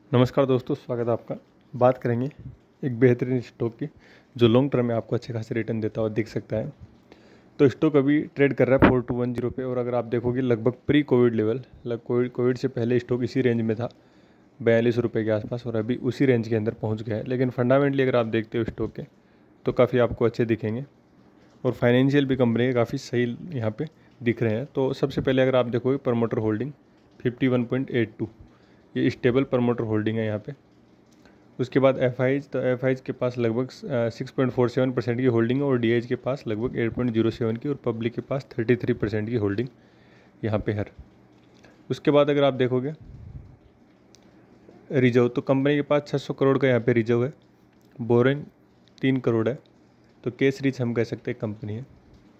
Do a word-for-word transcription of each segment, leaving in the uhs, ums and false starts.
नमस्कार दोस्तों, स्वागत है आपका। बात करेंगे एक बेहतरीन स्टॉक की जो लॉन्ग टर्म में आपको अच्छे खासे रिटर्न देता हुआ दिख सकता है। तो स्टॉक अभी ट्रेड कर रहा है फोर टू वन जीरो पे, और अगर आप देखोगे लगभग प्री कोविड लेवल, लगभग कोविड कोविड से पहले स्टॉक इसी रेंज में था, बयालीस रुपये के आसपास, और अभी उसी रेंज के अंदर पहुंच गया है। लेकिन फंडामेंटली अगर आप देखते हो स्टॉक के तो काफ़ी आपको अच्छे दिखेंगे, और फाइनेंशियल भी कंपनी के काफ़ी सही यहाँ पे दिख रहे हैं। तो सबसे पहले अगर आप देखोगे promoter holding fifty one point eight two, ये स्टेबल प्रमोटर होल्डिंग है यहाँ पे। उसके बाद एफ आईज, तो एफ आईज के पास लगभग six point four seven percent की होल्डिंग है, और डी आईज के पास लगभग एट पॉइंट जीरो सेवन की, और पब्लिक के पास थर्टी थ्री परसेंट की होल्डिंग यहाँ पे है। उसके बाद अगर आप देखोगे रिजर्व, तो कंपनी के पास छः सौ करोड़ का यहाँ पे रिजर्व है, बोरिंग तीन करोड़ है, तो कैश रिच हम कह सकते हैं कंपनी है।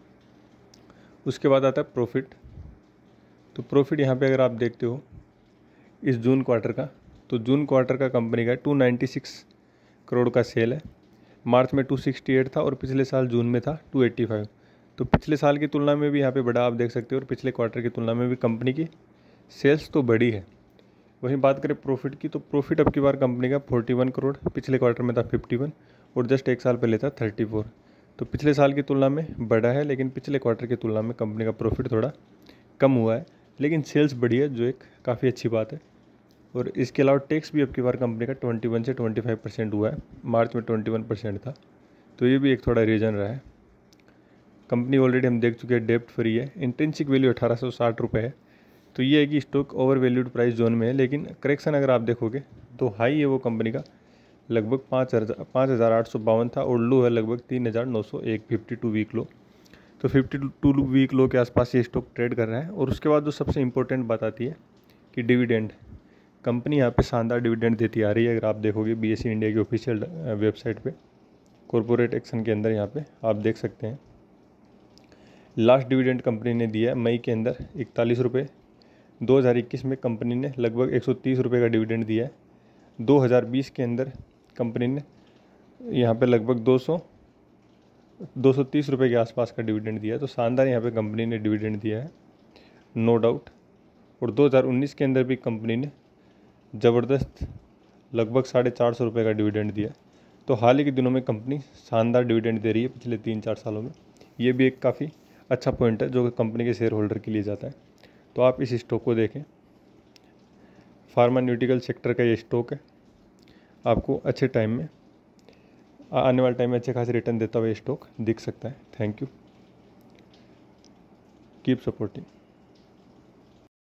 उसके बाद आता है प्रॉफिट, तो प्रॉफिट यहाँ पे अगर आप देखते हो इस जून क्वार्टर का, तो जून क्वार्टर का कंपनी का टू नाइन्टी सिक्स करोड़ का सेल है। मार्च में टू सिक्सटी एट था, और पिछले साल जून में था टू एट्टी फाइव, तो पिछले साल की तुलना में भी यहाँ पे बड़ा आप देख सकते हो, और पिछले क्वार्टर की तुलना में भी कंपनी की सेल्स तो बढ़ी है। वहीं बात करें प्रॉफिट की, तो प्रॉफिट अब की बार कंपनी का फोर्टी वन करोड़, पिछले क्वार्टर में था फिफ्टी वन, और जस्ट एक साल पहले था थर्टी फोर, तो पिछले साल की तुलना में बढ़ा है, लेकिन पिछले क्वार्टर की तुलना में कंपनी का प्रॉफिट थोड़ा कम हुआ है, लेकिन सेल्स बढ़ी है, जो एक काफ़ी अच्छी बात है। और इसके अलावा टैक्स भी अब की बार कंपनी का ट्वेंटी वन से ट्वेंटी फाइव परसेंट हुआ है, मार्च में ट्वेंटी वन परसेंट था, तो ये भी एक थोड़ा रीज़न रहा है। कंपनी ऑलरेडी हम देख चुके हैं डेप्ट फ्री है, इंट्रिंसिक वैल्यू अठारह सौ साठ रुपये है, तो ये है कि stock over valued price zone में है। लेकिन करेक्शन अगर आप देखोगे तो हाई है वो कंपनी का लगभग पाँच हज़ार पाँच हज़ार आठ सौ बावन था, और लो है लगभग तीन हज़ार नौ सौ एक, फिफ्टी टू वीक लो, तो फिफ्टी टू वीक लो के आसपास ये स्टॉक ट्रेड कर रहा है। और उसके बाद जो सबसे इंपॉर्टेंट बात आती है कि डिविडेंड, कंपनी यहाँ पे शानदार डिविडेंड देती आ रही है। अगर आप देखोगे बीएसई इंडिया की ऑफिशियल वेबसाइट पे कॉर्पोरेट एक्शन के अंदर यहाँ पे आप देख सकते हैं लास्ट डिविडेंड कंपनी ने दिया है मई के अंदर इकतालीस रुपये। दो हज़ार इक्कीस में कंपनी ने लगभग एक सौ तीस रुपये का डिविडेंड दिया है। दो हज़ार बीस के अंदर कंपनी ने यहाँ पे लगभग दो सौ दो सौ तीस रुपये के आसपास का डिविडेंड दिया है, तो शानदार यहाँ पे कंपनी ने डिविडेंड दिया है, नो डाउट। और दो हज़ार उन्नीस के अंदर भी कंपनी ने ज़बरदस्त लगभग साढ़े चार सौ रुपये का डिविडेंड दिया। तो हाल ही के दिनों में कंपनी शानदार डिविडेंड दे रही है पिछले तीन चार सालों में। ये भी एक काफ़ी अच्छा पॉइंट है जो कंपनी के शेयर होल्डर के लिए जाता है। तो आप इस स्टॉक को देखें, फार्मान्यूटिकल सेक्टर का ये स्टॉक है, आपको अच्छे टाइम में आने वाले टाइम में अच्छे खासे रिटर्न देता हुआ ये स्टॉक दिख सकता है। Thank you, keep supporting.